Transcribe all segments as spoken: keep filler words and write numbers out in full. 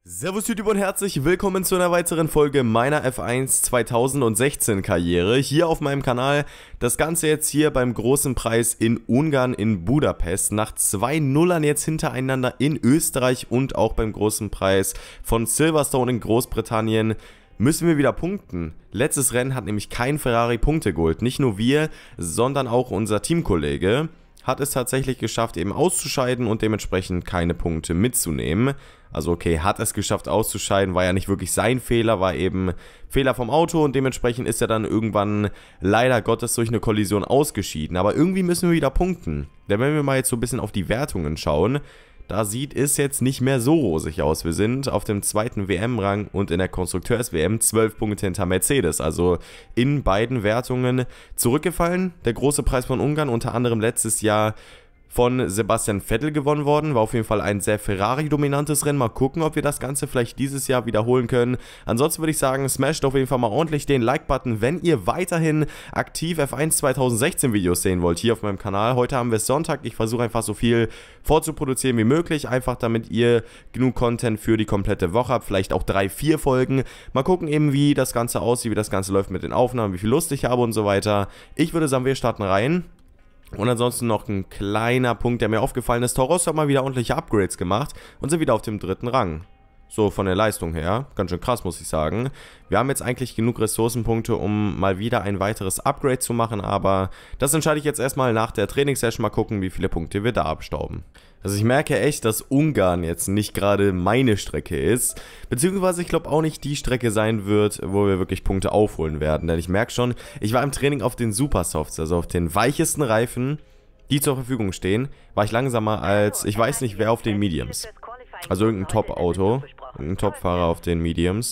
Servus YouTube und herzlich willkommen zu einer weiteren Folge meiner F eins zweitausendsechzehn Karriere hier auf meinem Kanal. Das Ganze jetzt hier beim großen Preis in Ungarn in Budapest. Nach zwei Nullern jetzt hintereinander in Österreich und auch beim großen Preis von Silverstone in Großbritannien müssen wir wieder punkten. Letztes Rennen hat nämlich kein Ferrari Punkte geholt. Nicht nur wir, sondern auch unser Teamkollege hat es tatsächlich geschafft, eben auszuscheiden und dementsprechend keine Punkte mitzunehmen. Also okay, hat es geschafft auszuscheiden, war ja nicht wirklich sein Fehler, war eben Fehler vom Auto und dementsprechend ist er dann irgendwann leider Gottes durch eine Kollision ausgeschieden. Aber irgendwie müssen wir wieder punkten. Denn wenn wir mal jetzt so ein bisschen auf die Wertungen schauen, da sieht es jetzt nicht mehr so rosig aus. Wir sind auf dem zweiten W M-Rang und in der Konstrukteurs-W M zwölf Punkte hinter Mercedes. Also in beiden Wertungen zurückgefallen. Der große Preis von Ungarn, unter anderem letztes Jahr von Sebastian Vettel gewonnen worden. War auf jeden Fall ein sehr Ferrari-dominantes Rennen. Mal gucken, ob wir das Ganze vielleicht dieses Jahr wiederholen können. Ansonsten würde ich sagen, smasht auf jeden Fall mal ordentlich den Like-Button, wenn ihr weiterhin aktiv F eins zweitausendsechzehn Videos sehen wollt hier auf meinem Kanal. Heute haben wir Sonntag. Ich versuche einfach so viel vorzuproduzieren wie möglich. Einfach damit ihr genug Content für die komplette Woche habt. Vielleicht auch drei, vier Folgen. Mal gucken eben, wie das Ganze aussieht, wie das Ganze läuft mit den Aufnahmen, wie viel Lust ich habe und so weiter. Ich würde sagen, wir starten rein. Und ansonsten noch ein kleiner Punkt, der mir aufgefallen ist. Toro Rosso hat mal wieder ordentliche Upgrades gemacht und sind wieder auf dem dritten Rang. So von der Leistung her. Ganz schön krass, muss ich sagen. Wir haben jetzt eigentlich genug Ressourcenpunkte, um mal wieder ein weiteres Upgrade zu machen. Aber das entscheide ich jetzt erstmal nach der Trainingssession. Mal gucken, wie viele Punkte wir da abstauben. Also ich merke echt, dass Ungarn jetzt nicht gerade meine Strecke ist. Beziehungsweise ich glaube auch nicht die Strecke sein wird, wo wir wirklich Punkte aufholen werden. Denn ich merke schon, ich war im Training auf den Supersofts, also auf den weichesten Reifen, die zur Verfügung stehen, war ich langsamer als, ich weiß nicht wer auf den Mediums. Also irgendein Top-Auto, irgendein Top-Fahrer auf den Mediums.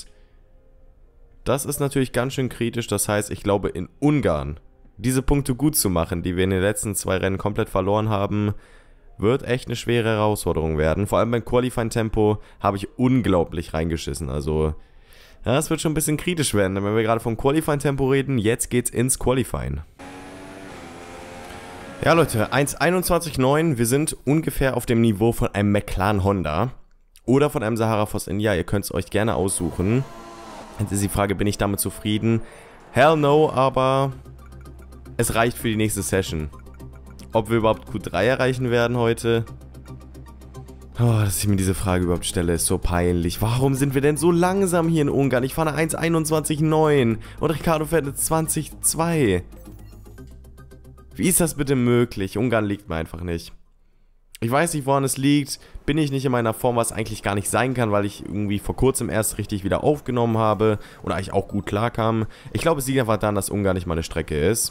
Das ist natürlich ganz schön kritisch, das heißt, ich glaube in Ungarn diese Punkte gut zu machen, die wir in den letzten zwei Rennen komplett verloren haben, wird echt eine schwere Herausforderung werden. Vor allem beim Qualifying-Tempo habe ich unglaublich reingeschissen. Also, ja, es wird schon ein bisschen kritisch werden. Wenn wir gerade vom Qualifying-Tempo reden, jetzt geht's ins Qualifying. Ja, Leute, eins einundzwanzig neun. Wir sind ungefähr auf dem Niveau von einem McLaren Honda oder von einem Sahara Force India. Ihr könnt es euch gerne aussuchen. Jetzt ist die Frage, bin ich damit zufrieden? Hell no, aber es reicht für die nächste Session. Ob wir überhaupt Q drei erreichen werden heute? Oh, dass ich mir diese Frage überhaupt stelle, ist so peinlich. Warum sind wir denn so langsam hier in Ungarn? Ich fahre eine eins einundzwanzig neun und Ricciardo fährt eine zwanzig zwei. Wie ist das bitte möglich? Ungarn liegt mir einfach nicht. Ich weiß nicht, woran es liegt. Bin ich nicht in meiner Form, was eigentlich gar nicht sein kann, weil ich irgendwie vor kurzem erst richtig wieder aufgenommen habe und eigentlich auch gut klarkam. Ich glaube, es liegt einfach daran, dass Ungarn nicht meine Strecke ist.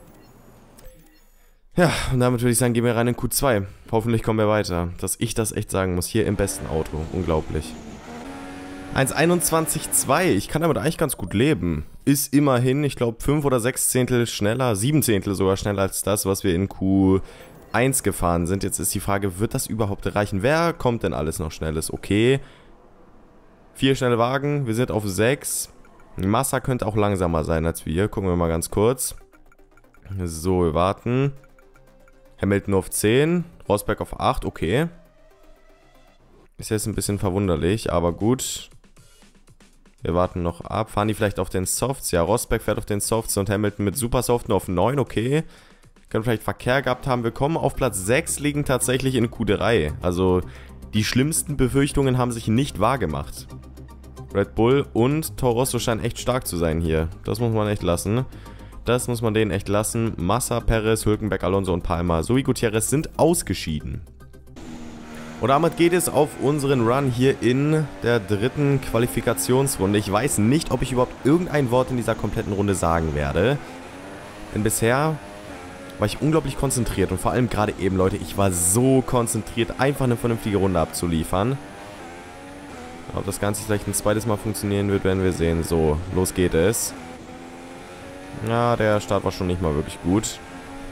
Ja, und damit würde ich sagen, gehen wir rein in Q zwei. Hoffentlich kommen wir weiter. Dass ich das echt sagen muss, hier im besten Auto. Unglaublich. eins einundzwanzig zwei, ich kann damit eigentlich ganz gut leben. Ist immerhin, ich glaube, fünf oder sechs Zehntel schneller, sieben Zehntel sogar schneller als das, was wir in Q eins gefahren sind. Jetzt ist die Frage, wird das überhaupt reichen? Wer kommt denn alles noch Schnelles? Okay. Vier schnelle Wagen, wir sind auf sechs. Massa könnte auch langsamer sein als wir. Gucken wir mal ganz kurz. So, wir warten. Hamilton auf zehn, Rosberg auf acht, okay. Ist jetzt ein bisschen verwunderlich, aber gut. Wir warten noch ab. Fahren die vielleicht auf den Softs? Ja, Rosberg fährt auf den Softs und Hamilton mit Supersoft nur auf neun, okay. Können vielleicht Verkehr gehabt haben. Wir kommen auf Platz sechs, liegen tatsächlich in Q drei. Also die schlimmsten Befürchtungen haben sich nicht wahrgemacht. Red Bull und Toro Rosso scheinen echt stark zu sein hier. Das muss man echt lassen. Das muss man denen echt lassen. Massa, Perez, Hülkenberg, Alonso und Palmer sowie Gutierrez sind ausgeschieden. Und damit geht es auf unseren Run hier in der dritten Qualifikationsrunde. Ich weiß nicht, ob ich überhaupt irgendein Wort in dieser kompletten Runde sagen werde. Denn bisher war ich unglaublich konzentriert. Und vor allem gerade eben, Leute, ich war so konzentriert, einfach eine vernünftige Runde abzuliefern. Ob das Ganze vielleicht ein zweites Mal funktionieren wird, werden wir sehen. So, los geht es. Ja, der Start war schon nicht mal wirklich gut.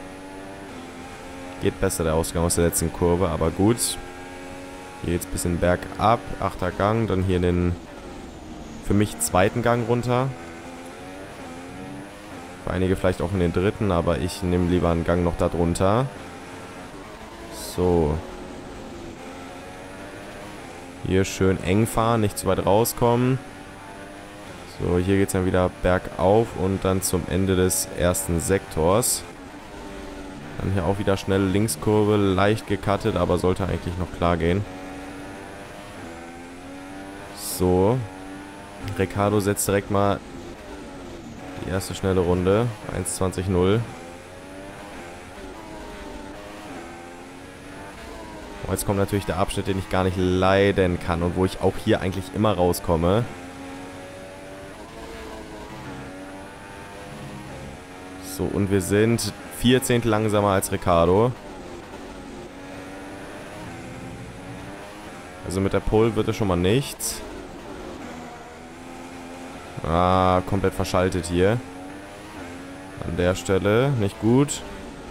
Geht besser der Ausgang aus der letzten Kurve, aber gut. Hier jetzt ein bisschen bergab, achter Gang, dann hier den für mich zweiten Gang runter. Für einige vielleicht auch in den dritten, aber ich nehme lieber einen Gang noch da drunter. So. Hier schön eng fahren, nicht zu weit rauskommen. So, hier geht es dann wieder bergauf und dann zum Ende des ersten Sektors. Dann hier auch wieder schnell Linkskurve, leicht gecuttet, aber sollte eigentlich noch klar gehen. So. Ricciardo setzt direkt mal die erste schnelle Runde. eins zwanzig null. Oh, jetzt kommt natürlich der Abschnitt, den ich gar nicht leiden kann und wo ich auch hier eigentlich immer rauskomme. So, und wir sind vier Zehntel langsamer als Ricciardo. Also mit der Pole wird es schon mal nichts. Ah, komplett verschaltet hier. An der Stelle. Nicht gut.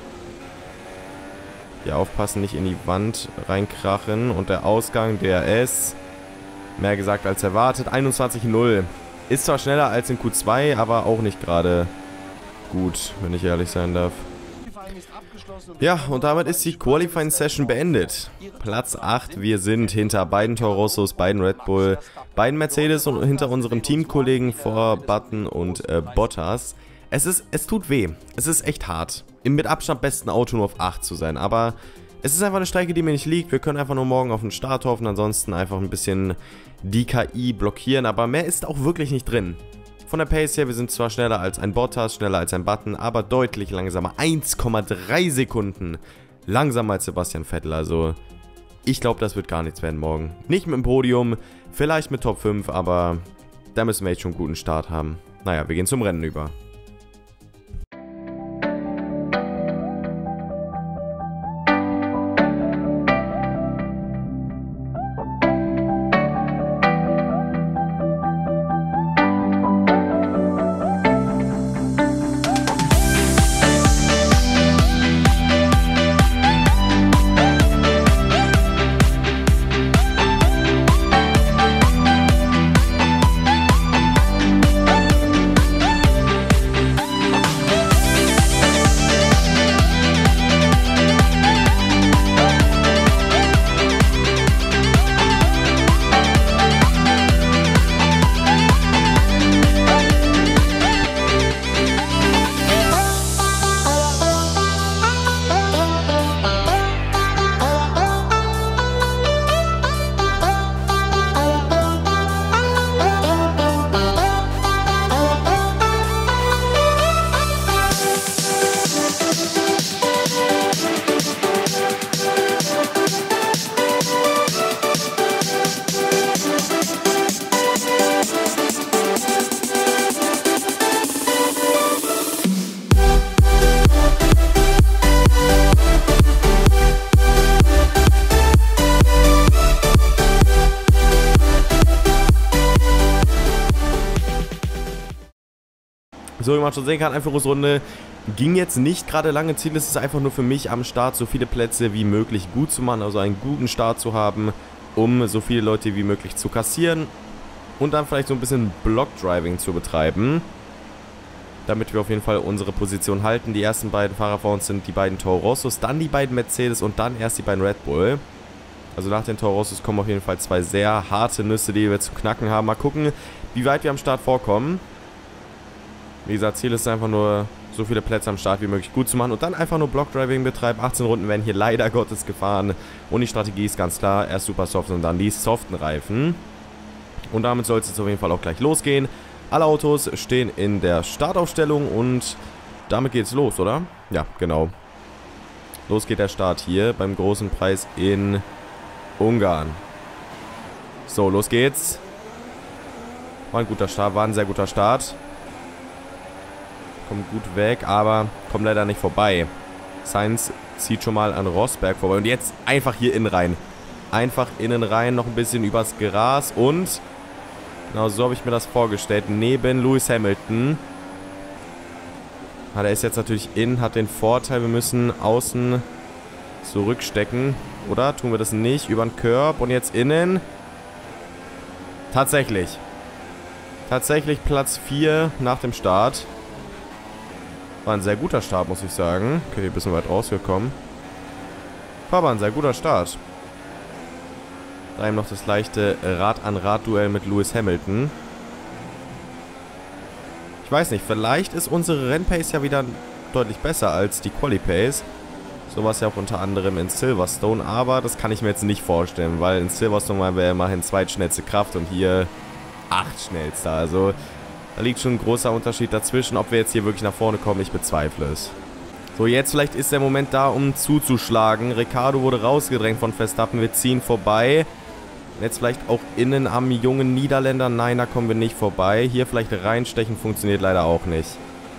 Hier aufpassen, nicht in die Wand reinkrachen. Und der Ausgang, D R S. Mehr gesagt als erwartet. einundzwanzig null. Ist zwar schneller als in Q zwei, aber auch nicht gerade gut, wenn ich ehrlich sein darf. Ja, und damit ist die Qualifying Session beendet. Platz acht, wir sind hinter beiden Toro Rossos, beiden Red Bull, beiden Mercedes und hinter unseren Teamkollegen vor Button und äh, Bottas. Es ist, es tut weh. Es ist echt hart, im mit Abstand besten Auto nur auf acht zu sein, aber es ist einfach eine Strecke, die mir nicht liegt. Wir können einfach nur morgen auf den Start hoffen, ansonsten einfach ein bisschen die K I blockieren, aber mehr ist auch wirklich nicht drin. Von der Pace her, wir sind zwar schneller als ein Bottas, schneller als ein Button, aber deutlich langsamer. eins Komma drei Sekunden langsamer als Sebastian Vettel. Also, ich glaube, das wird gar nichts werden morgen. Nicht mit dem Podium, vielleicht mit Top fünf, aber da müssen wir jetzt schon einen guten Start haben. Naja, wir gehen zum Rennen über. So, wie man schon sehen kann, Einführungsrunde ging jetzt nicht gerade lange. Ziel ist es einfach nur für mich am Start, so viele Plätze wie möglich gut zu machen, also einen guten Start zu haben, um so viele Leute wie möglich zu kassieren und dann vielleicht so ein bisschen Block-Driving zu betreiben, damit wir auf jeden Fall unsere Position halten. Die ersten beiden Fahrer vor uns sind die beiden Toro Rossos, dann die beiden Mercedes und dann erst die beiden Red Bull. Also nach den Toro Rossos kommen auf jeden Fall zwei sehr harte Nüsse, die wir zu knacken haben. Mal gucken, wie weit wir am Start vorkommen. Wie gesagt, Ziel ist einfach nur, so viele Plätze am Start wie möglich gut zu machen und dann einfach nur Block-Driving betreiben. achtzehn Runden werden hier leider Gottes gefahren und die Strategie ist ganz klar, erst super soft und dann die soften Reifen. Und damit soll es jetzt auf jeden Fall auch gleich losgehen. Alle Autos stehen in der Startaufstellung und damit geht's los, oder? Ja, genau. Los geht der Start hier beim großen Preis in Ungarn. So, los geht's. War ein guter Start, war ein sehr guter Start. Kommt gut weg, aber kommt leider nicht vorbei. Sainz zieht schon mal an Rosberg vorbei. Und jetzt einfach hier innen rein. Einfach innen rein, noch ein bisschen übers Gras. Und genau so habe ich mir das vorgestellt. Neben Lewis Hamilton. Ah, der ist jetzt natürlich innen, hat den Vorteil, wir müssen außen zurückstecken. Oder? Tun wir das nicht? Über den Curb und jetzt innen. Tatsächlich. Tatsächlich Platz vier nach dem Start. War ein sehr guter Start, muss ich sagen. Okay, ein bisschen weit rausgekommen. War aber ein sehr guter Start. Da eben noch das leichte Rad-an-Rad-Duell mit Lewis Hamilton. Ich weiß nicht, vielleicht ist unsere Rennpace ja wieder deutlich besser als die Quali-Pace. So war es ja auch unter anderem in Silverstone, aber das kann ich mir jetzt nicht vorstellen, weil in Silverstone waren wir ja immerhin zweitschnellste Kraft und hier achtschnellster. Also da liegt schon ein großer Unterschied dazwischen. Ob wir jetzt hier wirklich nach vorne kommen, ich bezweifle es. So, jetzt vielleicht ist der Moment da, um zuzuschlagen. Ricciardo wurde rausgedrängt von Verstappen, wir ziehen vorbei. Jetzt vielleicht auch innen am jungen Niederländer. Nein, da kommen wir nicht vorbei. Hier vielleicht reinstechen, funktioniert leider auch nicht.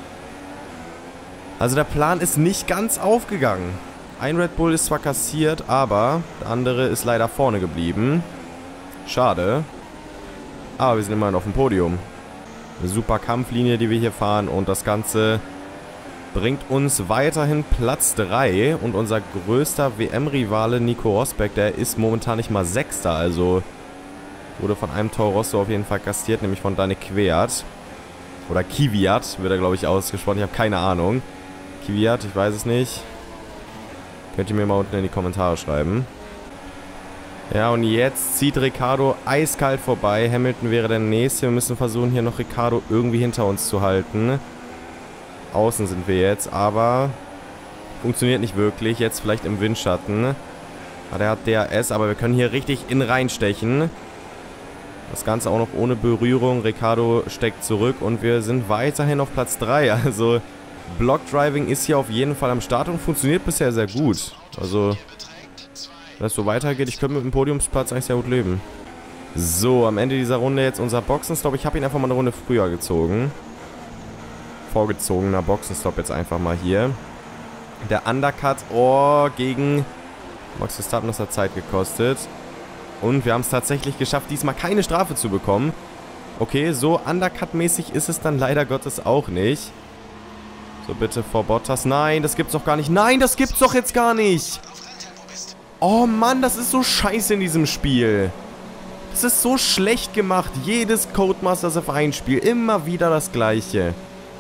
Also der Plan ist nicht ganz aufgegangen. Ein Red Bull ist zwar kassiert, aber der andere ist leider vorne geblieben. Schade. Aber wir sind immerhin auf dem Podium. Eine super Kampflinie, die wir hier fahren. Und das Ganze bringt uns weiterhin Platz drei. Und unser größter W M-Rivale Nico Rosberg, der ist momentan nicht mal Sechster. Also wurde von einem Toro Rosso auf jeden Fall kassiert, nämlich von Daniel Kvyat. Oder Kvyat wird er, glaube ich, ausgesprochen. Ich habe keine Ahnung. Kvyat, ich weiß es nicht. Könnt ihr mir mal unten in die Kommentare schreiben. Ja, und jetzt zieht Ricciardo eiskalt vorbei. Hamilton wäre der Nächste. Wir müssen versuchen, hier noch Ricciardo irgendwie hinter uns zu halten. Außen sind wir jetzt, aber funktioniert nicht wirklich. Jetzt vielleicht im Windschatten. Ah, der hat D R S, aber wir können hier richtig in reinstechen. Das Ganze auch noch ohne Berührung. Ricciardo steckt zurück und wir sind weiterhin auf Platz drei. Also Blockdriving ist hier auf jeden Fall am Start und funktioniert bisher sehr gut. Also, wenn es so weitergeht, ich könnte mit dem Podiumsplatz eigentlich sehr gut leben. So, am Ende dieser Runde jetzt unser Boxenstopp. Ich habe ihn einfach mal eine Runde früher gezogen. Vorgezogener Boxenstopp jetzt einfach mal hier. Der Undercut, oh, gegen Max Verstappen, das hat Zeit gekostet. Und wir haben es tatsächlich geschafft, diesmal keine Strafe zu bekommen. Okay, so Undercut-mäßig ist es dann leider Gottes auch nicht. So, bitte vor Bottas. Nein, das gibt's doch gar nicht. Nein, das gibt's doch jetzt gar nicht. Oh Mann, das ist so scheiße in diesem Spiel. Das ist so schlecht gemacht. Jedes Codemasters F eins Spiel. Immer wieder das Gleiche.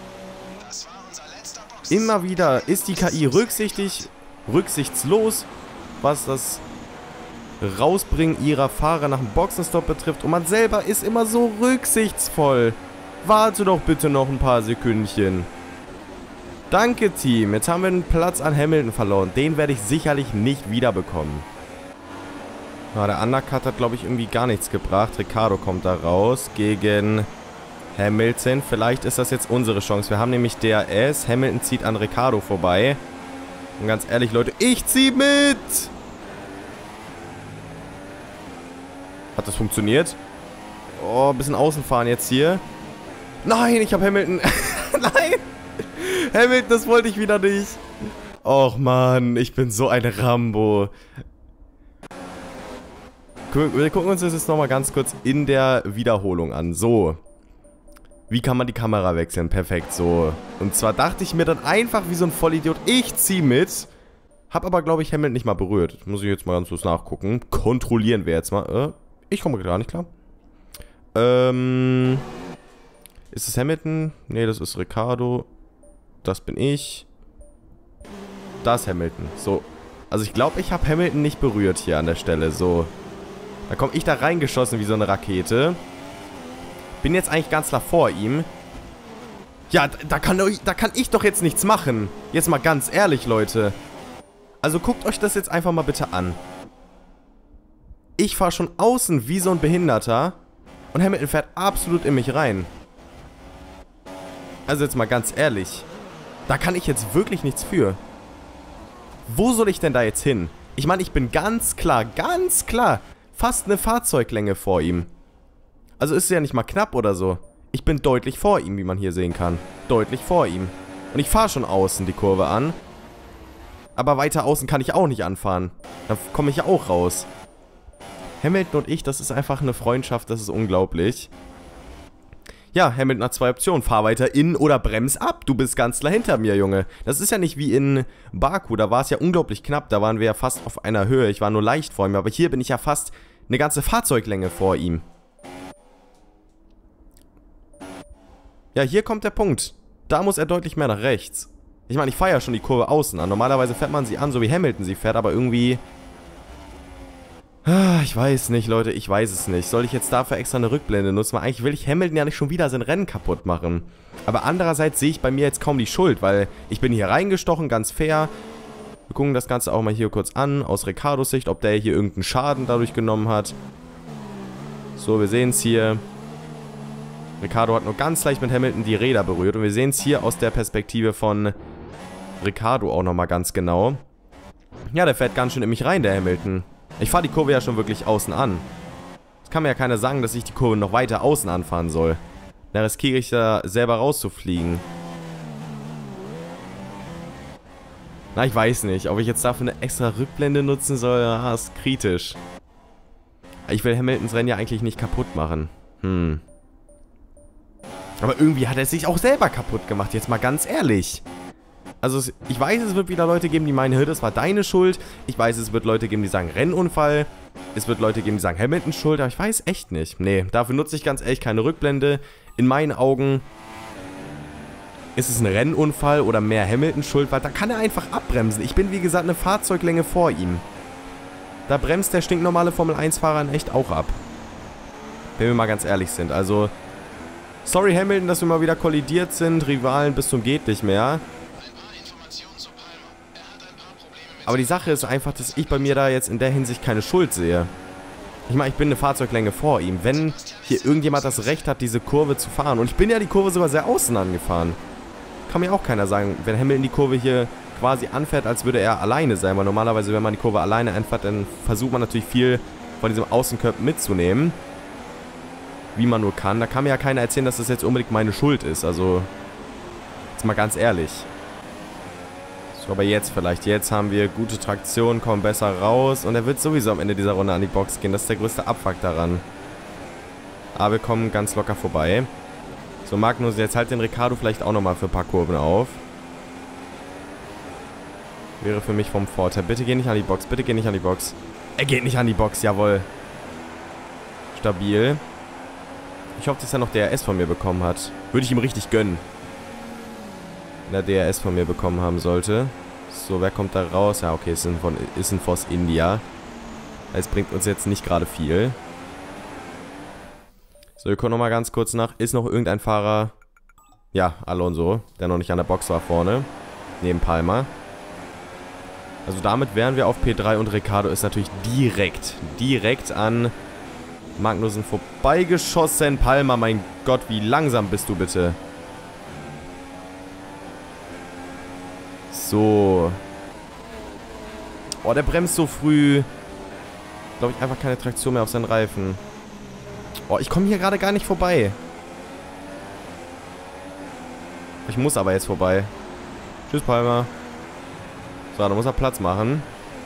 Immer wieder ist die K I rücksichtig, rücksichtslos, was das Rausbringen ihrer Fahrer nach dem Boxenstopp betrifft. Und man selber ist immer so rücksichtsvoll. Warte doch bitte noch ein paar Sekündchen. Danke, Team. Jetzt haben wir einen Platz an Hamilton verloren. Den werde ich sicherlich nicht wiederbekommen. Ja, der Undercut hat, glaube ich, irgendwie gar nichts gebracht. Ricciardo kommt da raus gegen Hamilton. Vielleicht ist das jetzt unsere Chance. Wir haben nämlich D R S. Hamilton zieht an Ricciardo vorbei. Und ganz ehrlich, Leute, ich ziehe mit! Hat das funktioniert? Oh, ein bisschen außen fahren jetzt hier. Nein, ich habe Hamilton... Nein! Hamilton, das wollte ich wieder nicht. Och Mann, ich bin so ein Rambo. Wir gucken uns das jetzt nochmal ganz kurz in der Wiederholung an. So. Wie kann man die Kamera wechseln? Perfekt, so. Und zwar dachte ich mir dann einfach wie so ein Vollidiot, ich zieh mit. Hab aber, glaube ich, Hamilton nicht mal berührt. Muss ich jetzt mal ganz kurz nachgucken. Kontrollieren wir jetzt mal. Äh, ich komme gar nicht klar. Ähm. Ist es Hamilton? Nee, das ist Ricciardo. Das bin ich. Das ist Hamilton. So. Also ich glaube, ich habe Hamilton nicht berührt hier an der Stelle. So. Da komme ich da reingeschossen wie so eine Rakete. Bin jetzt eigentlich ganz klar vor ihm. Ja, da kann, da kann ich doch jetzt nichts machen. Jetzt mal ganz ehrlich, Leute. Also guckt euch das jetzt einfach mal bitte an. Ich fahre schon außen wie so ein Behinderter. Und Hamilton fährt absolut in mich rein. Also jetzt mal ganz ehrlich. Da kann ich jetzt wirklich nichts für. Wo soll ich denn da jetzt hin? Ich meine, ich bin ganz klar, ganz klar fast eine Fahrzeuglänge vor ihm. Also ist es ja nicht mal knapp oder so. Ich bin deutlich vor ihm, wie man hier sehen kann. Deutlich vor ihm. Und ich fahre schon außen die Kurve an. Aber weiter außen kann ich auch nicht anfahren. Da komme ich ja auch raus. Hamilton und ich, das ist einfach eine Freundschaft, das ist unglaublich. Ja, Hamilton hat zwei Optionen. Fahr weiter in oder brems ab. Du bist ganz klar hinter mir, Junge. Das ist ja nicht wie in Baku. Da war es ja unglaublich knapp. Da waren wir ja fast auf einer Höhe. Ich war nur leicht vor ihm. Aber hier bin ich ja fast eine ganze Fahrzeuglänge vor ihm. Ja, hier kommt der Punkt. Da muss er deutlich mehr nach rechts. Ich meine, ich fahre ja schon die Kurve außen an. Normalerweise fährt man sie an, so wie Hamilton sie fährt. Aber irgendwie... Ich weiß nicht, Leute, ich weiß es nicht. Soll ich jetzt dafür extra eine Rückblende nutzen? Weil eigentlich will ich Hamilton ja nicht schon wieder sein Rennen kaputt machen. Aber andererseits sehe ich bei mir jetzt kaum die Schuld, weil ich bin hier reingestochen, ganz fair. Wir gucken das Ganze auch mal hier kurz an, aus Ricciardos Sicht, ob der hier irgendeinen Schaden dadurch genommen hat. So, wir sehen es hier. Ricciardo hat nur ganz leicht mit Hamilton die Räder berührt. Und wir sehen es hier aus der Perspektive von Ricciardo auch nochmal ganz genau. Ja, der fährt ganz schön in mich rein, der Hamilton. Ich fahre die Kurve ja schon wirklich außen an. Es kann mir ja keiner sagen, dass ich die Kurve noch weiter außen anfahren soll. Da riskiere ich da selber rauszufliegen. Na, ich weiß nicht. Ob ich jetzt dafür eine extra Rückblende nutzen soll, ah, ist kritisch. Ich will Hamiltons Rennen ja eigentlich nicht kaputt machen. Hm. Aber irgendwie hat er sich auch selber kaputt gemacht, jetzt mal ganz ehrlich. Also ich weiß, es wird wieder Leute geben, die meinen, das war deine Schuld. Ich weiß, es wird Leute geben, die sagen Rennunfall. Es wird Leute geben, die sagen Hamilton Schuld. Aber ich weiß echt nicht. Nee, dafür nutze ich ganz ehrlich keine Rückblende. In meinen Augen ist es ein Rennunfall oder mehr Hamilton Schuld, weil da kann er einfach abbremsen. Ich bin wie gesagt eine Fahrzeuglänge vor ihm. Da bremst der stinknormale Formel eins Fahrer in echt auch ab. Wenn wir mal ganz ehrlich sind. Also, sorry Hamilton, dass wir mal wieder kollidiert sind. Rivalen bis zum geht nicht mehr. Aber die Sache ist einfach, dass ich bei mir da jetzt in der Hinsicht keine Schuld sehe. Ich meine, ich bin eine Fahrzeuglänge vor ihm. Wenn hier irgendjemand das Recht hat, diese Kurve zu fahren, und ich bin ja die Kurve sogar sehr außen angefahren, kann mir auch keiner sagen, wenn Hamilton die Kurve hier quasi anfährt, als würde er alleine sein. Weil normalerweise, wenn man die Kurve alleine anfährt, dann versucht man natürlich viel von diesem Außenkörper mitzunehmen. Wie man nur kann. Da kann mir ja keiner erzählen, dass das jetzt unbedingt meine Schuld ist. Also, jetzt mal ganz ehrlich. Aber jetzt vielleicht. Jetzt haben wir gute Traktion, kommen besser raus. Und er wird sowieso am Ende dieser Runde an die Box gehen. Das ist der größte Abfuck daran. Aber wir kommen ganz locker vorbei. So, Magnus, jetzt halt den Ricciardo vielleicht auch nochmal für ein paar Kurven auf. Wäre für mich vom Vorteil. Bitte geh nicht an die Box. Bitte geh nicht an die Box. Er geht nicht an die Box. Jawohl. Stabil. Ich hoffe, dass er noch D R S von mir bekommen hat. Würde ich ihm richtig gönnen. Wenn er D R S von mir bekommen haben sollte. So, wer kommt da raus? Ja, okay, ist ein, von, ist ein Force India. Das bringt uns jetzt nicht gerade viel. So, wir gucken nochmal ganz kurz nach. Ist noch irgendein Fahrer? Ja, Alonso, der noch nicht an der Box war vorne. Neben Palmer. Also damit wären wir auf P drei und Ricciardo ist natürlich direkt, direkt an Magnussen vorbeigeschossen. Palmer, mein Gott, wie langsam bist du bitte? So. Oh, der bremst so früh. Glaube ich, einfach keine Traktion mehr auf seinen Reifen. Oh, ich komme hier gerade gar nicht vorbei. Ich muss aber jetzt vorbei. Tschüss, Palmer. So, da muss er Platz machen.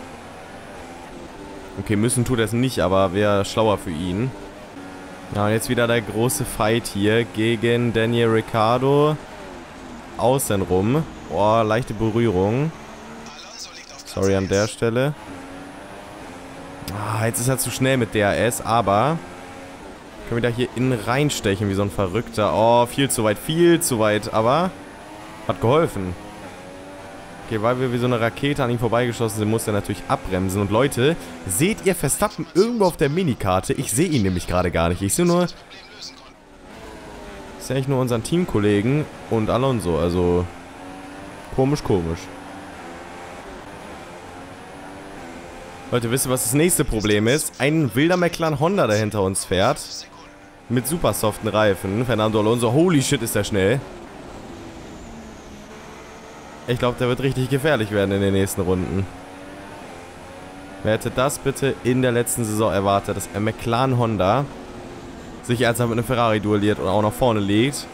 Okay, müssen tut er es nicht, aber wäre schlauer für ihn. Ja, und jetzt wieder der große Fight hier gegen Daniel Ricciardo. Außenrum. Oh, leichte Berührung. Sorry an der Stelle. Ah, jetzt ist er zu schnell mit D R S, aber können wir da hier innen reinstechen wie so ein Verrückter. Oh, viel zu weit, viel zu weit, aber hat geholfen. Okay, weil wir wie so eine Rakete an ihm vorbeigeschossen sind, muss er natürlich abbremsen. Und Leute, seht ihr Verstappen irgendwo auf der Minikarte? Ich sehe ihn nämlich gerade gar nicht. Ich sehe nur... Ich sehe eigentlich nur unseren Teamkollegen und Alonso, also... Komisch, komisch. Leute, wisst ihr, was das nächste Problem ist? Ein wilder McLaren Honda, der hinter uns fährt. Mit super soften Reifen. Fernando Alonso, holy shit, ist der schnell. Ich glaube, der wird richtig gefährlich werden in den nächsten Runden. Wer hätte das bitte in der letzten Saison erwartet, dass ein McLaren Honda sich ernsthaft mit einem Ferrari duelliert und auch nach vorne liegt?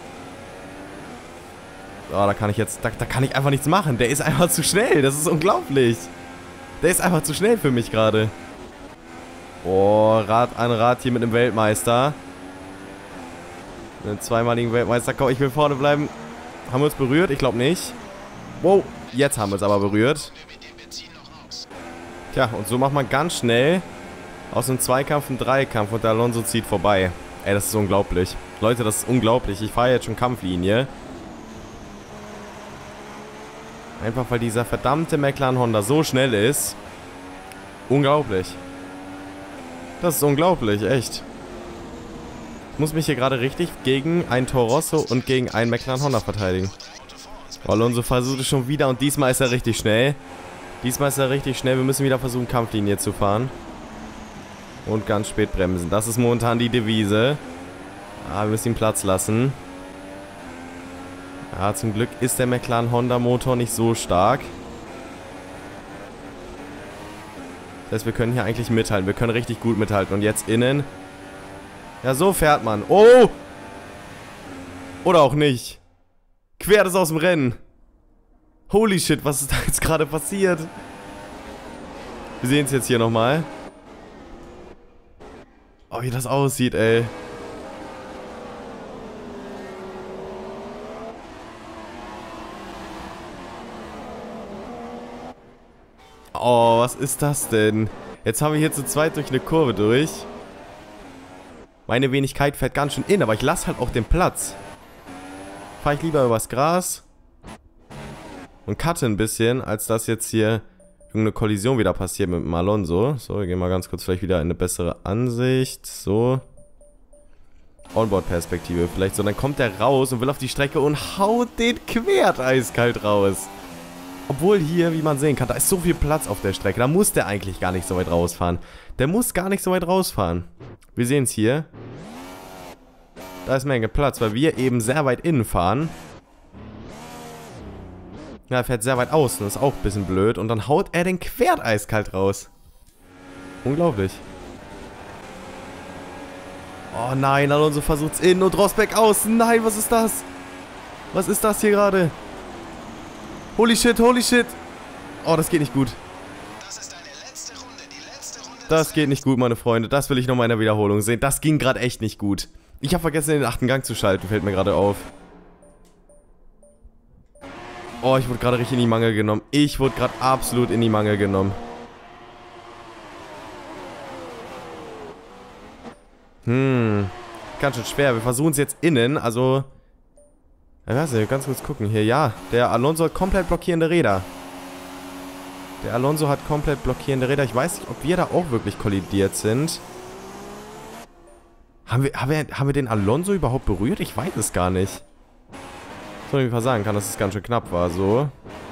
Oh, da kann ich jetzt, da, da kann ich einfach nichts machen. Der ist einfach zu schnell, das ist unglaublich. Der ist einfach zu schnell für mich gerade. Oh, Rad an Rad hier mit einem Weltmeister. Mit einem zweimaligen Weltmeister. Komm, ich will vorne bleiben. Haben wir uns berührt? Ich glaube nicht. Wow, jetzt haben wir es aber berührt. Tja, und so macht man ganz schnell aus einem Zweikampf einen Dreikampf und der Alonso zieht vorbei. Ey, das ist unglaublich. Leute, das ist unglaublich. Ich fahre jetzt schon Kampflinie. Einfach weil dieser verdammte McLaren Honda so schnell ist. Unglaublich. Das ist unglaublich, echt. Ich muss mich hier gerade richtig gegen einen Toro Rosso und gegen einen McLaren Honda verteidigen. Alonso versucht es schon wieder und diesmal ist er richtig schnell. Diesmal ist er richtig schnell. Wir müssen wieder versuchen, Kampflinie zu fahren. Und ganz spät bremsen. Das ist momentan die Devise. Ah, wir müssen ihm Platz lassen. Ja, zum Glück ist der McLaren Honda Motor nicht so stark. Das heißt, wir können hier eigentlich mithalten. Wir können richtig gut mithalten. Und jetzt innen. Ja, so fährt man. Oh! Oder auch nicht. Quer das aus dem Rennen. Holy shit, was ist da jetzt gerade passiert? Wir sehen es jetzt hier nochmal. Oh, wie das aussieht, ey. Oh, was ist das denn? Jetzt haben wir hier zu zweit durch eine Kurve durch. Meine Wenigkeit fährt ganz schön in, aber ich lasse halt auch den Platz. Fahre ich lieber übers Gras und cutte ein bisschen, als dass jetzt hier irgendeine Kollision wieder passiert mit dem Alonso. So, wir gehen mal ganz kurz vielleicht wieder in eine bessere Ansicht. So. Onboard-Perspektive vielleicht. So, dann kommt der raus und will auf die Strecke und haut den quert eiskalt raus. Obwohl hier, wie man sehen kann, da ist so viel Platz auf der Strecke. Da muss der eigentlich gar nicht so weit rausfahren. Der muss gar nicht so weit rausfahren. Wir sehen es hier. Da ist Menge Platz, weil wir eben sehr weit innen fahren. Ja, er fährt sehr weit außen. Das ist auch ein bisschen blöd. Und dann haut er den quert eiskalt raus. Unglaublich. Oh nein, Alonso versucht's innen und Rosberg außen. Nein, was ist das? Was ist das hier gerade? Holy shit, holy shit. Oh, das geht nicht gut. Das ist deine letzte Runde, die letzte Runde. Das geht nicht gut, meine Freunde. Das will ich nochmal in der Wiederholung sehen. Das ging gerade echt nicht gut. Ich habe vergessen, den achten Gang zu schalten. Fällt mir gerade auf. Oh, ich wurde gerade richtig in die Mangel genommen. Ich wurde gerade absolut in die Mangel genommen. Hm. Ganz schön schwer. Wir versuchen es jetzt innen. Also... Ich weiß nicht, ganz kurz gucken hier. Ja, der Alonso hat komplett blockierende Räder. Der Alonso hat komplett blockierende Räder. Ich weiß nicht, ob wir da auch wirklich kollidiert sind. Haben wir, haben wir, haben wir den Alonso überhaupt berührt? Ich weiß es gar nicht. So, ich mal sagen kann, dass es ganz schön knapp war, so.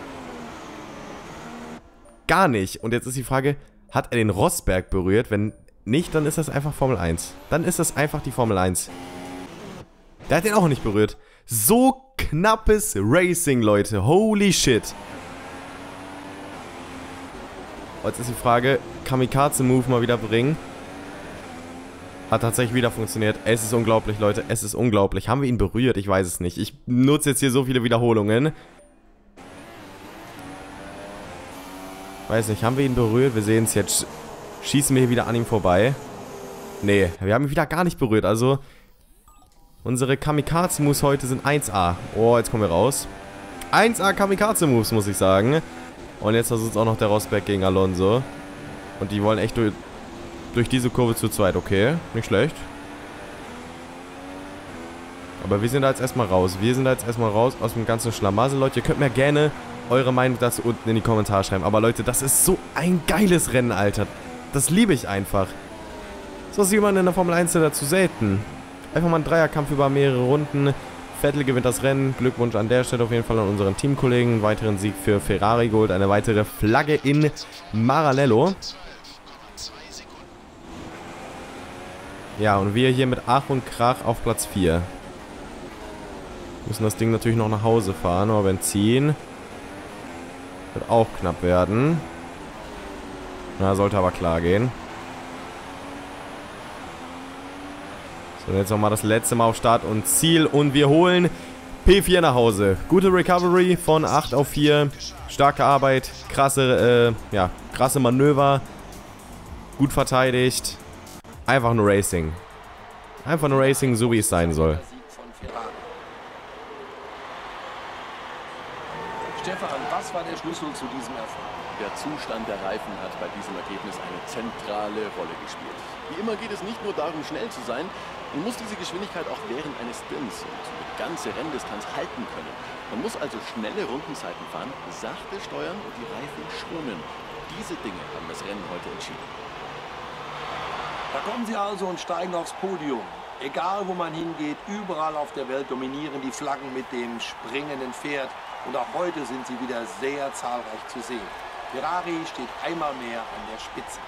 Gar nicht. Und jetzt ist die Frage, hat er den Rosberg berührt? Wenn nicht, dann ist das einfach Formel eins. Dann ist das einfach die Formel eins. Der hat den auch nicht berührt. So knappes Racing, Leute. Holy shit. Jetzt ist die Frage, Kamikaze-Move mal wieder bringen. Hat tatsächlich wieder funktioniert. Es ist unglaublich, Leute. Es ist unglaublich. Haben wir ihn berührt? Ich weiß es nicht. Ich nutze jetzt hier so viele Wiederholungen. Weiß nicht, haben wir ihn berührt? Wir sehen es jetzt. Schießen wir hier wieder an ihm vorbei? Nee, wir haben ihn wieder gar nicht berührt. Also... Unsere Kamikaze-Moves heute sind eins A. Oh, jetzt kommen wir raus. eins A Kamikaze-Moves, muss ich sagen. Und jetzt versucht es auch noch der Rosberg gegen Alonso. Und die wollen echt durch, durch diese Kurve zu zweit. Okay, nicht schlecht. Aber wir sind da jetzt erstmal raus. Wir sind da jetzt erstmal raus aus dem ganzen Schlamassel. Leute, ihr könnt mir gerne eure Meinung dazu unten in die Kommentare schreiben. Aber Leute, das ist so ein geiles Rennen, Alter. Das liebe ich einfach. So sieht man in der Formel eins dazu selten. Einfach mal ein Dreierkampf über mehrere Runden. Vettel gewinnt das Rennen. Glückwunsch an der Stelle auf jeden Fall an unseren Teamkollegen. Einen weiteren Sieg für Ferrari geholt. Eine weitere Flagge in Maranello. Ja, und wir hier mit Ach und Krach auf Platz vier. Müssen das Ding natürlich noch nach Hause fahren. Aber Benzin wird auch knapp werden. Na, sollte aber klar gehen. So, jetzt nochmal das letzte Mal auf Start und Ziel. Und wir holen P vier nach Hause. Gute Recovery von acht auf vier. Starke Arbeit. Krasse, äh, ja, krasse Manöver. Gut verteidigt. Einfach nur Racing. Einfach nur Racing, so wie es sein soll. Stefan, was war der Schlüssel zu diesem Erfolg? Der Zustand der Reifen hat bei diesem Ergebnis eine zentrale Rolle gespielt. Wie immer geht es nicht nur darum, schnell zu sein. Man muss diese Geschwindigkeit auch während eines Stints und die ganze Renndistanz halten können. Man muss also schnelle Rundenzeiten fahren, sachte steuern und die Reifen schonen. Diese Dinge haben das Rennen heute entschieden. Da kommen sie also und steigen aufs Podium. Egal wo man hingeht, überall auf der Welt dominieren die Flaggen mit dem springenden Pferd. Und auch heute sind sie wieder sehr zahlreich zu sehen. Ferrari steht einmal mehr an der Spitze.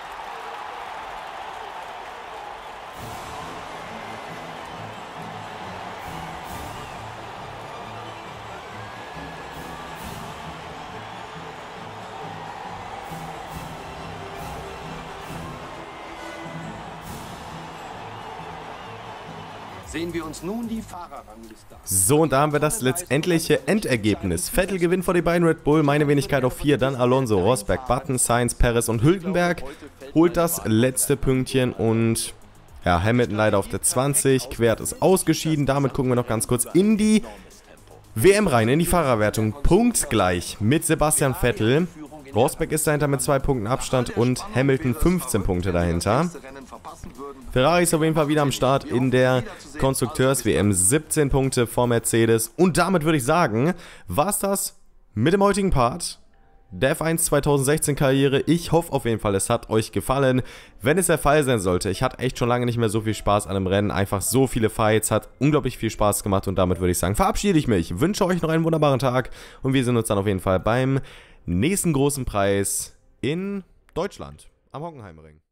Sehen wir uns nun die Fahrerrangliste an. So, und da haben wir das letztendliche Endergebnis. Vettel gewinnt vor die beiden Red Bull, meine Wenigkeit auf vier, dann Alonso, Rosberg, Button, Sainz, Perez und Hülkenberg holt das letzte Pünktchen und ja, Hamilton leider auf der zwanzig, Quert ist ausgeschieden. Damit gucken wir noch ganz kurz in die W M rein, in die Fahrerwertung. Punktgleich mit Sebastian Vettel. Rosberg ist dahinter mit zwei Punkten Abstand und Hamilton fünfzehn Punkte dahinter. Ferrari ist auf jeden Fall wieder am Start in der Konstrukteurs-W M, siebzehn Punkte vor Mercedes. Und damit würde ich sagen, war es das mit dem heutigen Part der F eins zwanzig sechzehn Karriere. Ich hoffe auf jeden Fall, es hat euch gefallen. Wenn es der Fall sein sollte, ich hatte echt schon lange nicht mehr so viel Spaß an einem Rennen. Einfach so viele Fights, hat unglaublich viel Spaß gemacht. Und damit würde ich sagen, verabschiede ich mich. Wünsche euch noch einen wunderbaren Tag. Und wir sehen uns dann auf jeden Fall beim nächsten großen Preis in Deutschland am Hockenheimring.